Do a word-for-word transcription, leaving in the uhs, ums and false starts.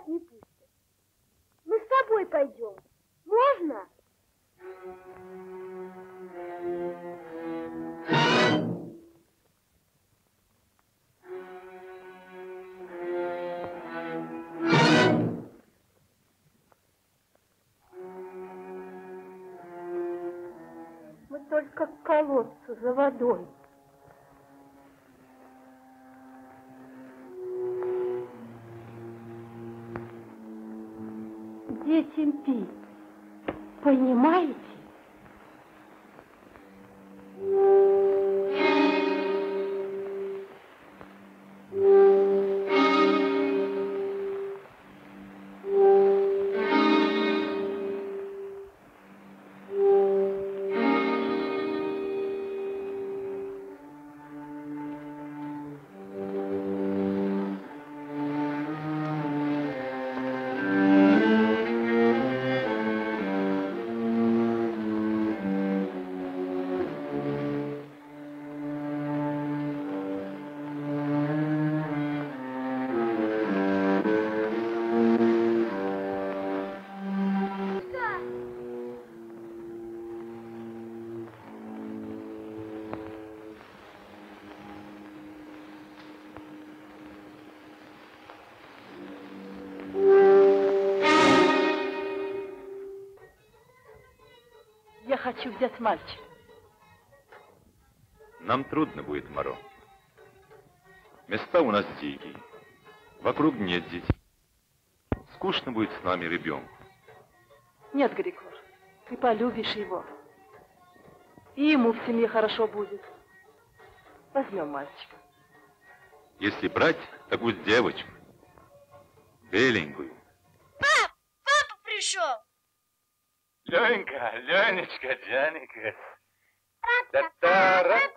нас не пустят. Мы с тобой пойдем. Можно? Мы только к колодцу за водой. Детям пить. Понимаете? Я хочу взять мальчика. Нам трудно будет, Моро. Места у нас дикие. Вокруг нет детей. Скучно будет с нами ребенку. Нет, Григор, ты полюбишь его. И ему в семье хорошо будет. Возьмем мальчика. Если брать, так пусть девочку. Беленькую. Пап, папа пришел. Ленька, Ленечка, Джаника. Та-та-ра.